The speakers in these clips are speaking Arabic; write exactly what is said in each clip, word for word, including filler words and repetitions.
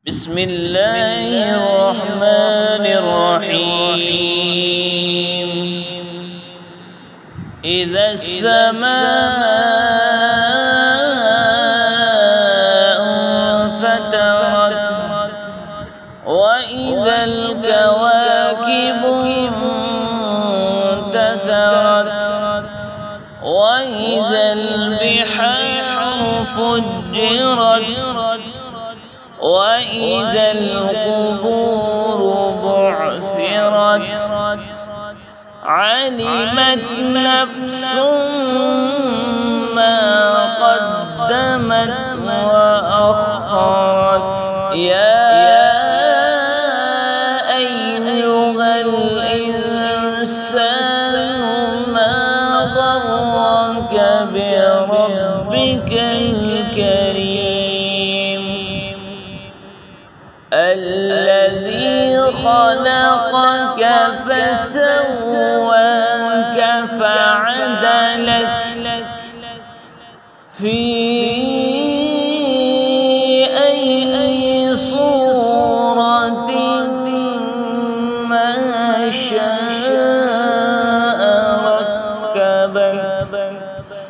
بسم الله الرحمن الرحيم. إذا السماء انفطرت وإذا الكواكب انتثرت وإذا البحار فجرت وإذا القبور بعثرت علمت نفس ما قدمت وأخرت. يا أيها الإنسان ما غرك بربك الكريم الذي خلقك فسواك فعدلك في أي صورة ما شاء ركبك.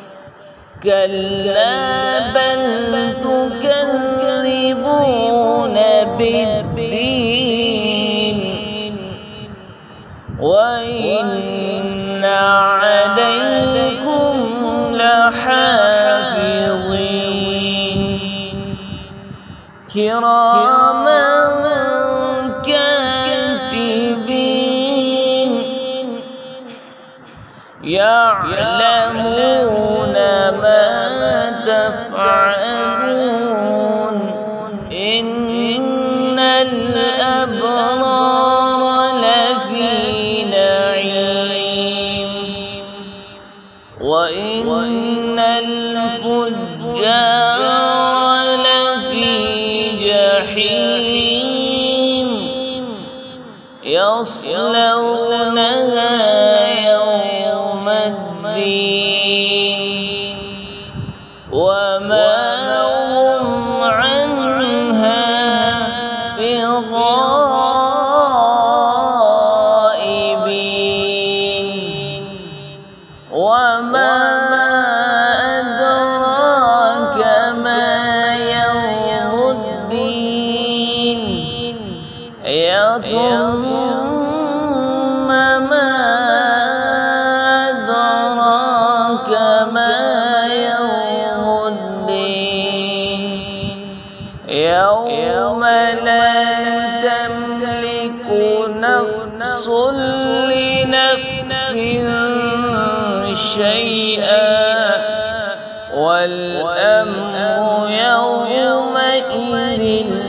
كلا بل تكذبون بالدين وإن عليكم لحافظين كراما كاتبين يعلمون ما تفعلون. إن الأبرار لفي نعيم وإن الفجار لفي جحيم يصلونها يوم الدين وما هم عنها بغائبين. وما أدراك ما يوم الدين ثم ما أدراك ما يوم الدين يوم لا تملك نفس لنفس شيئا والأمر يومئذ